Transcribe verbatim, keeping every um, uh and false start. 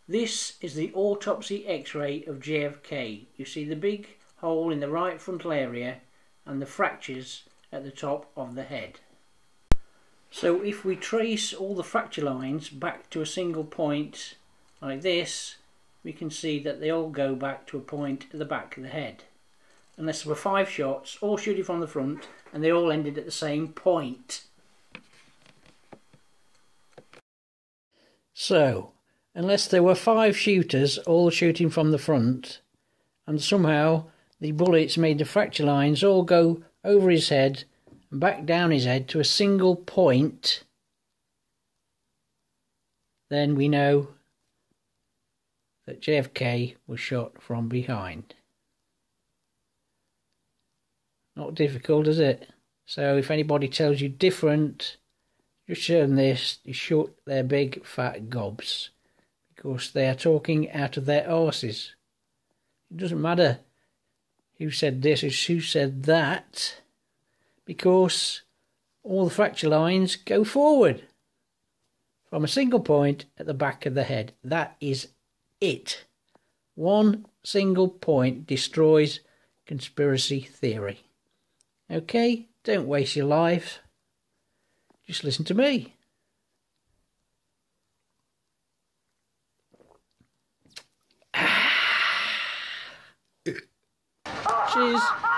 This is the autopsy x-ray of J F K. You see the big hole in the right frontal area and the fractures at the top of the head. So if we trace all the fracture lines back to a single point like this, we can see that they all go back to a point at the back of the head. Unless there were five shots, all shooting from the front, and they all ended at the same point. So, unless there were five shooters all shooting from the front, and somehow the bullets made the fracture lines all go over his head and back down his head to a single point, then we know that J F K was shot from behind. Not difficult, is it? So if anybody tells you different, just show them this, you shut their big fat gobs, because they are talking out of their arses. It doesn't matter who said this or who said that, because all the fracture lines go forward from a single point at the back of the head. That is it. One single point destroys conspiracy theory. Okay, don't waste your life. Just listen to me. Cheers.